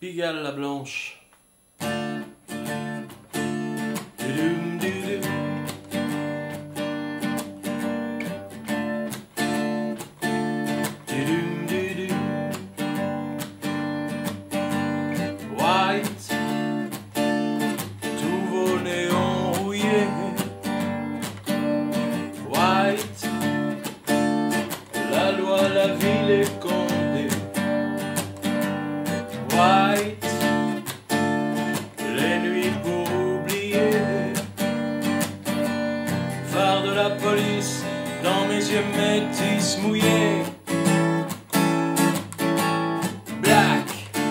Pigalle la Blanche. Dudum, dudum. Dudum, dudum. White, tous vos néons rouillés. White, la loi, la ville est condée. White, les nuits pour oublier. Phare de la police dans mes yeux métis mouillés. Black,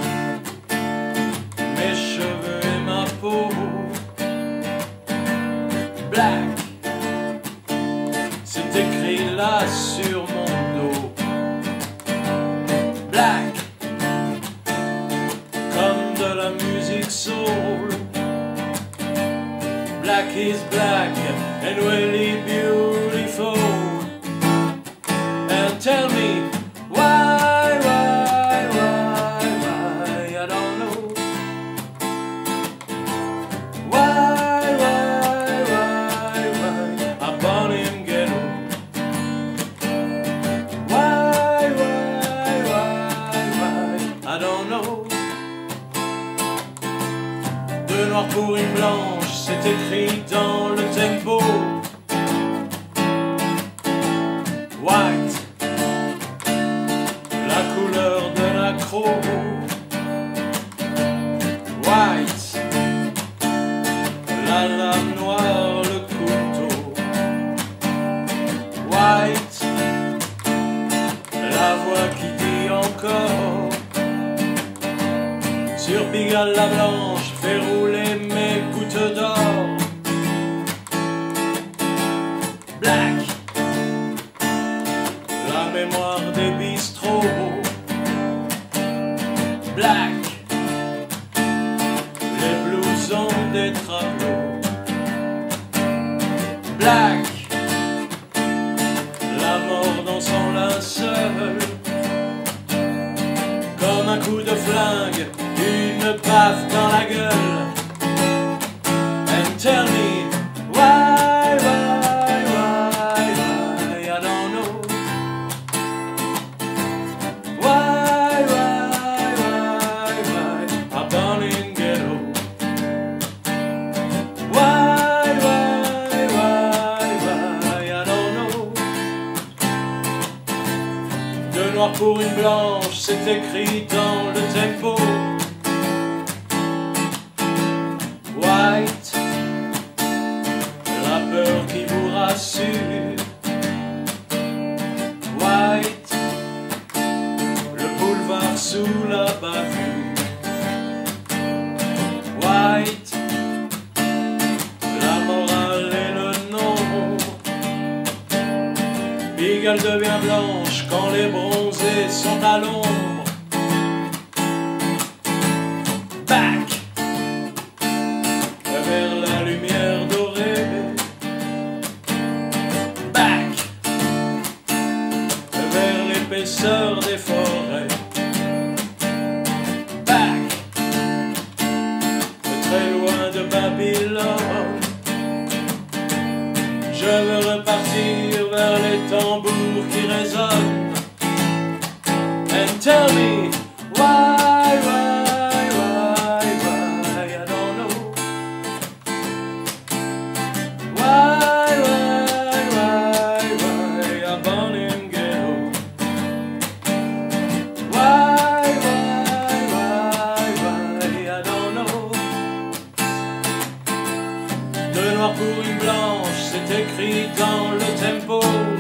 mes cheveux et ma peau. Black, c'est écrit là sur mon dos. Black, comme de la musique soul. Black is black and really beautiful. And tell me why, I don't know. Why, I'm born in ghetto. Why, I don't know. Deux noirs pour une blanche, c'est écrit dans le tempo. White, la couleur de l'accro. White, la lame noire, le couteau. White, la voix qui dit encore. Sur Pigalle la Blanche, fais rouler mes gouttes d'or. Black, la mémoire des bistrots. Black, les blousons des travaux. Black, la mort dans son linceul. Comme un coup de flingue, une baffe dans la gueule. And tell me why, I don't know. Why, I'm born in ghetto. Why, I don't know. Deux noirs pour une blanche, c'est écrit dans le tempo. White, la peur qui vous rassure. White, le boulevard sous la bavure. White, la morale et le nom. Pigalle devient blanche quand les bronzés sont à l'ombre. Back, vers la lumière dorée. Back, vers l'épaisseur des forêts. Back, très loin de Babylone. Je veux repartir vers les tambours qui résonnent. And tell me why, I don't know. Why, I'm born in ghetto. Why, I don't know. Deux noirs pour une blanche, c'est écrit dans le tempo.